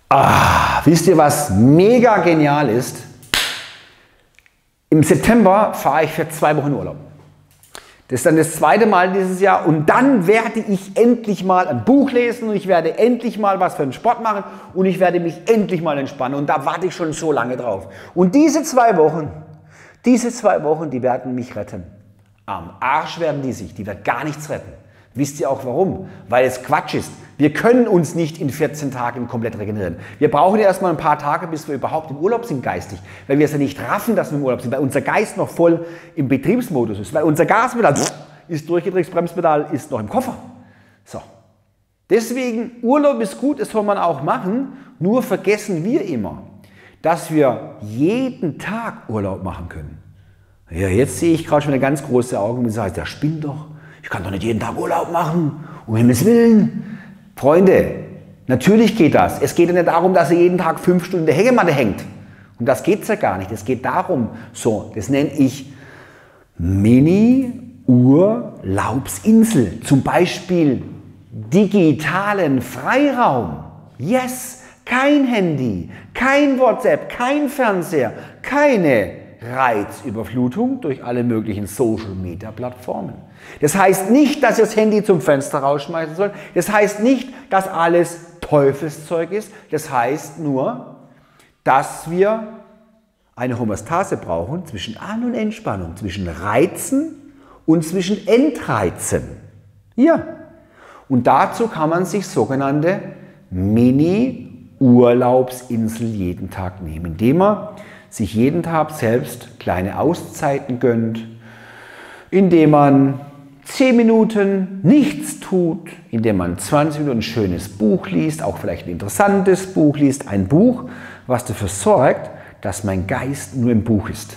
Wisst ihr, was mega genial ist? Im September fahre ich für 2 Wochen Urlaub. Das ist dann das zweite Mal dieses Jahr und dann werde ich endlich mal ein Buch lesen und ich werde endlich mal was für den Sport machen und ich werde mich endlich mal entspannen und da warte ich schon so lange drauf. Und diese 2 Wochen, die werden mich retten. Am Arsch werden die werden gar nichts retten. Wisst ihr auch warum? Weil es Quatsch ist. Wir können uns nicht in 14 Tagen komplett regenerieren. Wir brauchen erstmal ein paar Tage, bis wir überhaupt im Urlaub sind geistig. Weil wir es ja nicht raffen, dass wir im Urlaub sind, weil unser Geist noch voll im Betriebsmodus ist. Weil unser Gaspedal ist durchgedreht, das Bremspedal ist noch im Koffer. So. Deswegen, Urlaub ist gut, das soll man auch machen. Nur vergessen wir immer, dass wir jeden Tag Urlaub machen können. Ja, jetzt sehe ich gerade schon eine ganz große Augen und sage, der spinnt doch. Ich kann doch nicht jeden Tag Urlaub machen, um Himmels Willen. Freunde, natürlich geht das. Es geht ja nicht darum, dass ihr jeden Tag 5 Stunden in der Hängematte hängt. Um das geht es ja gar nicht. Es geht darum, das nenne ich Mini-Urlaubsinsel. Zum Beispiel digitalen Freiraum. Yes, kein Handy, kein WhatsApp, kein Fernseher, keine Reizüberflutung durch alle möglichen Social-Media-Plattformen. Das heißt nicht, dass ihr das Handy zum Fenster rausschmeißen sollt. Das heißt nicht, dass alles Teufelszeug ist. Das heißt nur, dass wir eine Homöostase brauchen zwischen An- und Entspannung, zwischen Reizen und zwischen Entreizen. Ja. Und dazu kann man sich sogenannte Mini-Urlaubsinsel jeden Tag nehmen, indem man sich jeden Tag selbst kleine Auszeiten gönnt, indem man 10 Minuten nichts tut, indem man 20 Minuten ein schönes Buch liest, auch vielleicht ein interessantes Buch liest, ein Buch, was dafür sorgt, dass mein Geist nur im Buch ist.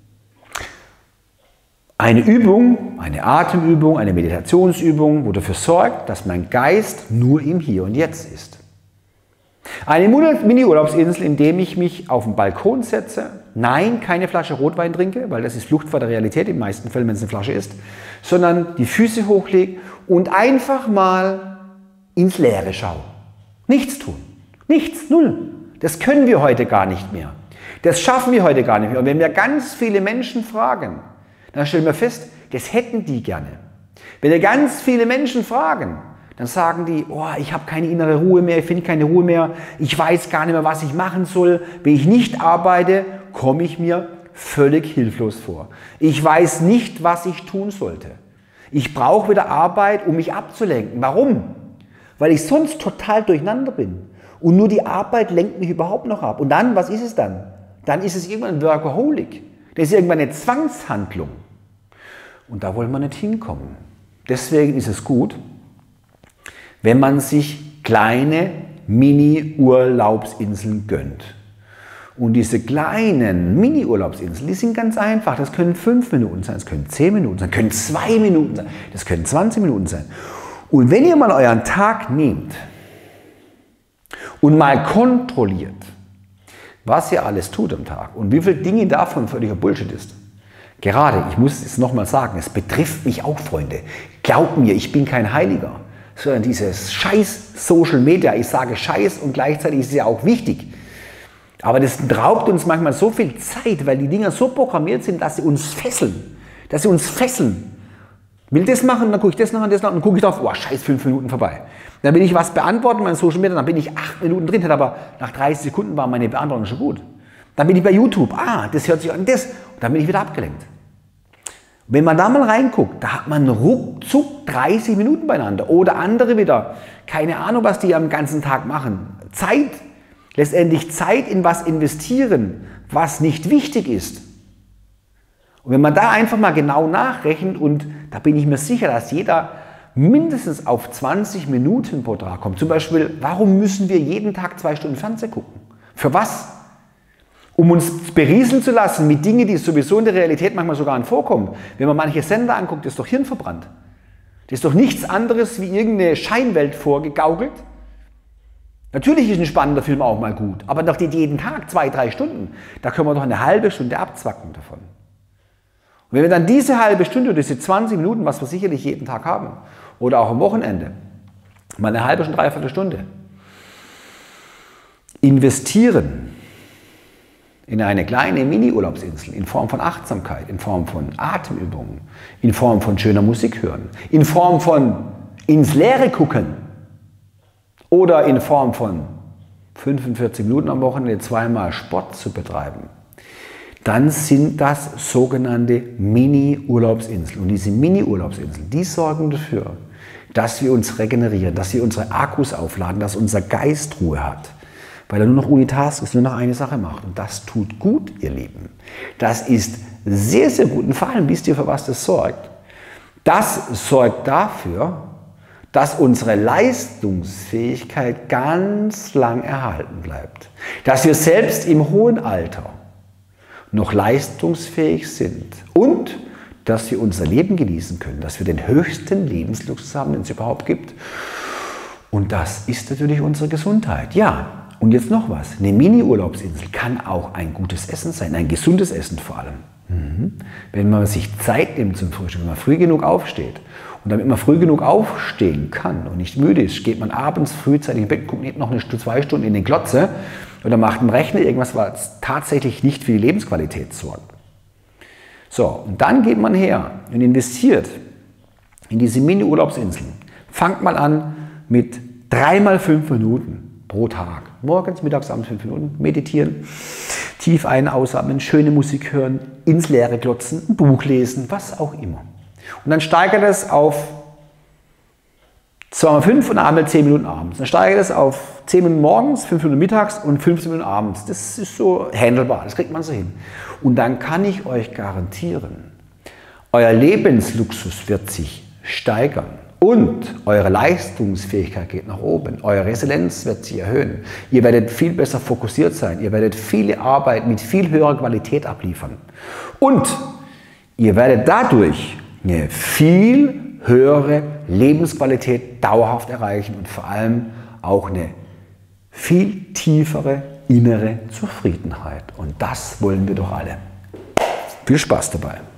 Eine Übung, eine Atemübung, eine Meditationsübung, wo dafür sorgt, dass mein Geist nur im Hier und Jetzt ist. Eine Mini-Urlaubsinsel, in dem ich mich auf den Balkon setze, nein, keine Flasche Rotwein trinke, weil das ist Flucht vor der Realität, in den meisten Fällen, wenn es eine Flasche ist, sondern die Füße hochlege und einfach mal ins Leere schaue. Nichts tun. Nichts, null. Das können wir heute gar nicht mehr. Das schaffen wir heute gar nicht mehr. Und wenn wir ganz viele Menschen fragen, dann stellen wir fest, das hätten die gerne. Wenn wir ganz viele Menschen fragen, dann sagen die, oh, ich habe keine innere Ruhe mehr, ich finde keine Ruhe mehr, ich weiß gar nicht mehr, was ich machen soll. Wenn ich nicht arbeite, komme ich mir völlig hilflos vor. Ich weiß nicht, was ich tun sollte. Ich brauche wieder Arbeit, um mich abzulenken. Warum? Weil ich sonst total durcheinander bin. Und nur die Arbeit lenkt mich überhaupt noch ab. Und dann, was ist es dann? Dann ist es irgendwann ein Workaholic. Das ist irgendwann eine Zwangshandlung. Und da wollen wir nicht hinkommen. Deswegen ist es gut, wenn man sich kleine Mini-Urlaubsinseln gönnt. Und diese kleinen Mini-Urlaubsinseln, die sind ganz einfach. Das können 5 Minuten sein, das können 10 Minuten sein, das können 2 Minuten sein, das können 20 Minuten sein. Und wenn ihr mal euren Tag nehmt und mal kontrolliert, was ihr alles tut am Tag und wie viele Dinge davon völliger Bullshit ist. Gerade, ich muss es nochmal sagen, es betrifft mich auch, Freunde. Glaubt mir, ich bin kein Heiliger. Sondern dieses scheiß Social Media, ich sage scheiß und gleichzeitig ist es ja auch wichtig. Aber das raubt uns manchmal so viel Zeit, weil die Dinger so programmiert sind, dass sie uns fesseln. Dass sie uns fesseln. Ich will das machen, dann gucke ich das nach und das nach und dann gucke ich drauf, oh scheiß, 5 Minuten vorbei. Dann will ich was beantworten bei Social Media, dann bin ich 8 Minuten drin, aber nach 30 Sekunden war meine Beantwortung schon gut. Dann bin ich bei YouTube, das hört sich an, das, und dann bin ich wieder abgelenkt. Wenn man da mal reinguckt, da hat man ruckzuck 30 Minuten beieinander. Oder andere wieder, keine Ahnung, was die am ganzen Tag machen. Zeit, letztendlich Zeit in was investieren, was nicht wichtig ist. Und wenn man da einfach mal genau nachrechnet, und da bin ich mir sicher, dass jeder mindestens auf 20 Minuten pro Tag kommt. Zum Beispiel, warum müssen wir jeden Tag 2 Stunden Fernsehen gucken? Für was? Um uns berieseln zu lassen mit Dingen, die sowieso in der Realität manchmal sogar nicht vorkommen. Wenn man manche Sender anguckt, ist doch hirnverbrannt. Das ist doch nichts anderes wie irgendeine Scheinwelt vorgegaukelt. Natürlich ist ein spannender Film auch mal gut, aber doch nicht jeden Tag 2, 3 Stunden. Da können wir doch eine halbe Stunde abzwacken davon. Und wenn wir dann diese halbe Stunde oder diese 20 Minuten, was wir sicherlich jeden Tag haben, oder auch am Wochenende, mal eine halbe Stunde, 3/4 Stunde, investieren in eine kleine Mini-Urlaubsinsel in Form von Achtsamkeit, in Form von Atemübungen, in Form von schöner Musik hören, in Form von ins Leere gucken oder in Form von 45 Minuten am Wochenende zweimal Sport zu betreiben, dann sind das sogenannte Mini-Urlaubsinseln. Und diese Mini-Urlaubsinseln, die sorgen dafür, dass wir uns regenerieren, dass wir unsere Akkus aufladen, dass unser Geist Ruhe hat. Weil er nur noch Unitask ist, nur noch eine Sache macht. Und das tut gut, ihr Lieben. Das ist sehr, sehr gut. Und vor allem, wisst ihr, für was das sorgt? Das sorgt dafür, dass unsere Leistungsfähigkeit ganz lang erhalten bleibt. Dass wir selbst im hohen Alter noch leistungsfähig sind und dass wir unser Leben genießen können, dass wir den höchsten Lebensluxus haben, den es überhaupt gibt. Und das ist natürlich unsere Gesundheit. Ja, und jetzt noch was. Eine Mini-Urlaubsinsel kann auch ein gutes Essen sein, ein gesundes Essen vor allem. Wenn man sich Zeit nimmt zum Frühstück, wenn man früh genug aufsteht. Und damit man früh genug aufstehen kann und nicht müde ist, geht man abends frühzeitig ins Bett, guckt nicht noch 2 Stunden in den Glotze oder macht im Rechner irgendwas, was tatsächlich nicht für die Lebensqualität sorgt. So, und dann geht man her und investiert in diese Mini-Urlaubsinseln. Fangt mal an mit 3 mal 5 Minuten pro Tag. Morgens, mittags, abends 5 Minuten meditieren, tief ein-, ausatmen, schöne Musik hören, ins Leere glotzen, ein Buch lesen, was auch immer. Und dann steigert es auf 2 mal 5 und einmal 10 Minuten abends. Dann steigert es auf 10 Minuten morgens, 5 Minuten mittags und 15 Minuten abends. Das ist so handelbar, das kriegt man so hin. Und dann kann ich euch garantieren, euer Lebensluxus wird sich steigern. Und eure Leistungsfähigkeit geht nach oben, eure Resilienz wird sich erhöhen. Ihr werdet viel besser fokussiert sein, ihr werdet viele Arbeit mit viel höherer Qualität abliefern. Und ihr werdet dadurch eine viel höhere Lebensqualität dauerhaft erreichen und vor allem auch eine viel tiefere innere Zufriedenheit. Und das wollen wir doch alle. Viel Spaß dabei!